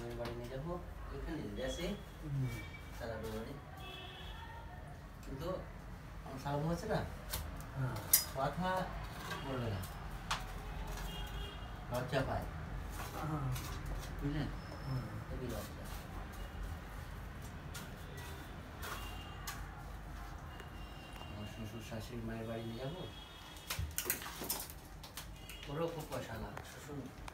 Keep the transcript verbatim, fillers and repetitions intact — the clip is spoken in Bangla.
মামির বাড়ি নিয়ে যাবো, ওইখানে দেশে সারা বাড়ি। কিন্তু আমার সারা হচ্ছে না, কথা বলবে না, লজ্জা পায়, বুঝলেন? খুবই লজ্জা। আমার শ্বশুর শাশুড়ি মায়ের বাড়ি নিয়ে যাবো, ওরও খুব পয়সা না, শ্বশুর